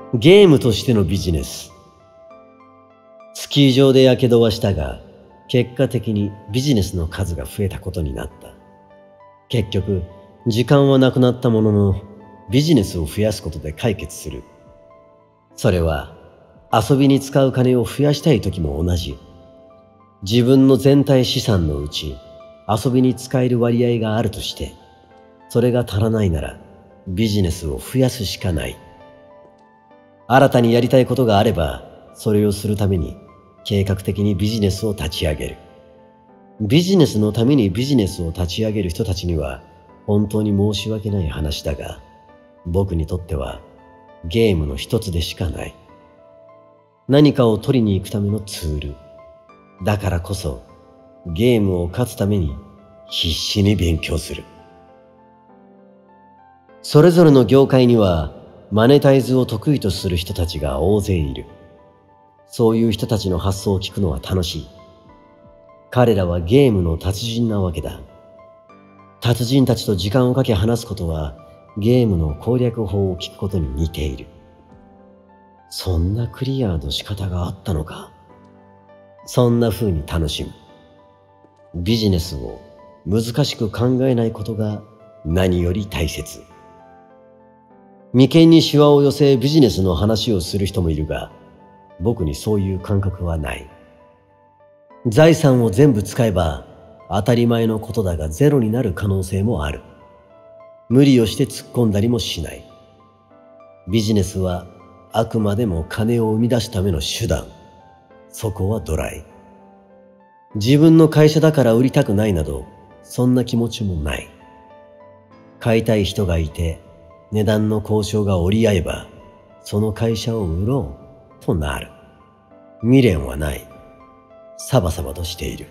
ゲームとしてのビジネス。スキー場で火傷はしたが、結果的にビジネスの数が増えたことになった。結局、時間はなくなったものの、ビジネスを増やすことで解決する。それは、遊びに使う金を増やしたい時も同じ。自分の全体資産のうち、遊びに使える割合があるとして、それが足らないなら、ビジネスを増やすしかない。新たにやりたいことがあれば、それをするために計画的にビジネスを立ち上げる。ビジネスのためにビジネスを立ち上げる人たちには本当に申し訳ない話だが、僕にとってはゲームの一つでしかない。何かを取りに行くためのツール。だからこそゲームを勝つために必死に勉強する。それぞれの業界にはマネタイズを得意とする人たちが大勢いる。そういう人たちの発想を聞くのは楽しい。彼らはゲームの達人なわけだ。達人たちと時間をかけ話すことはゲームの攻略法を聞くことに似ている。そんなクリアの仕方があったのか。そんな風に楽しむ。ビジネスを難しく考えないことが何より大切。眉間にシワを寄せビジネスの話をする人もいるが、僕にそういう感覚はない。財産を全部使えば当たり前のことだがゼロになる可能性もある。無理をして突っ込んだりもしない。ビジネスはあくまでも金を生み出すための手段。そこはドライ。自分の会社だから売りたくないなど、そんな気持ちもない。買いたい人がいて、値段の交渉が折り合えば、その会社を売ろうとなる。未練はない。サバサバとしている。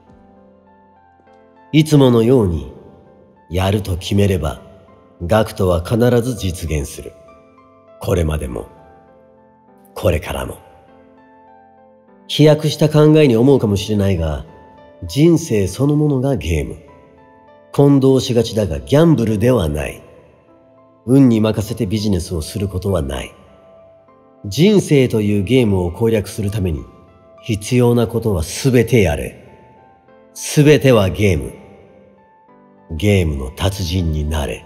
いつものように、やると決めれば、ガクトは必ず実現する。これまでも、これからも。飛躍した考えに思うかもしれないが、人生そのものがゲーム。混同しがちだがギャンブルではない。運に任せてビジネスをすることはない。人生というゲームを攻略するために必要なことはすべてやれ。すべてはゲーム。ゲームの達人になれ。